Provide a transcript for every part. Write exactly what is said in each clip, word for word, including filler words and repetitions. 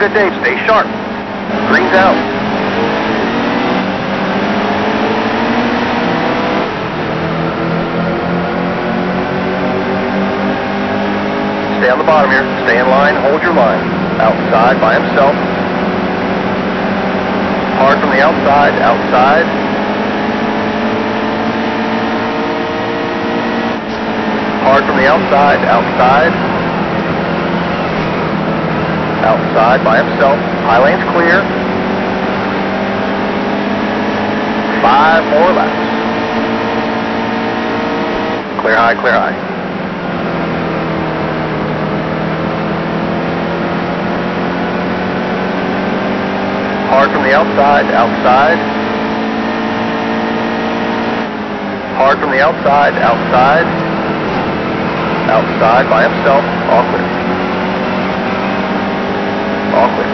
good day. Stay sharp. Green's out. Stay on the bottom here. Stay in line. Hold your line. Outside by himself. Hard from the outside. Outside. Hard from the outside. Outside. Outside by himself. High lane's clear. Five more laps. Clear high, clear high. Hard from the outside, outside. Hard from the outside, outside. Outside by himself, all clear. All clear.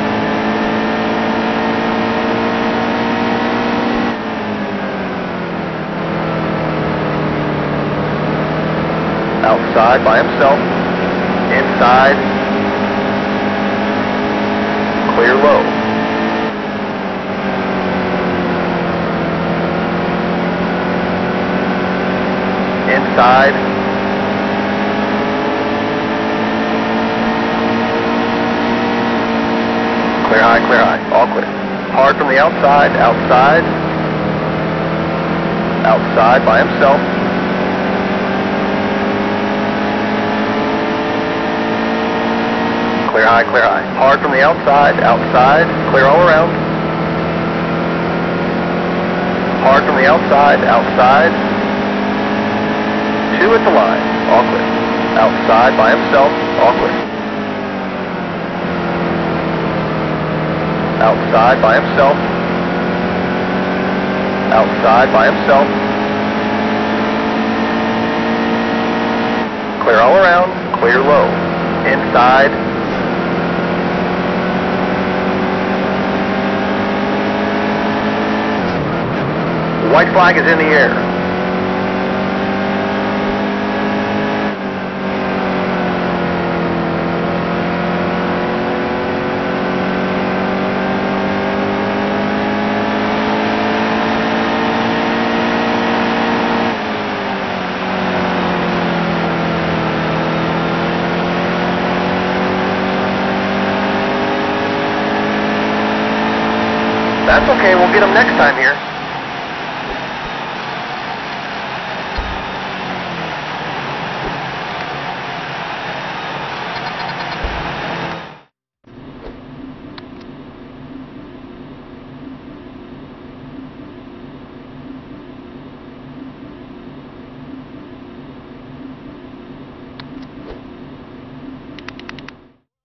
Outside by himself. Inside. Clear low. Inside. Clear high, clear high, all clear. Hard from the outside, outside. Outside by himself. Clear high, clear high. Hard from the outside, outside. Clear all around. Hard from the outside, outside. Two at the line, all clear. Outside by himself, all clear. Outside by himself. Outside by himself. Clear all around, clear low. Inside. White flag is in the air. That's okay, we'll get them next time here.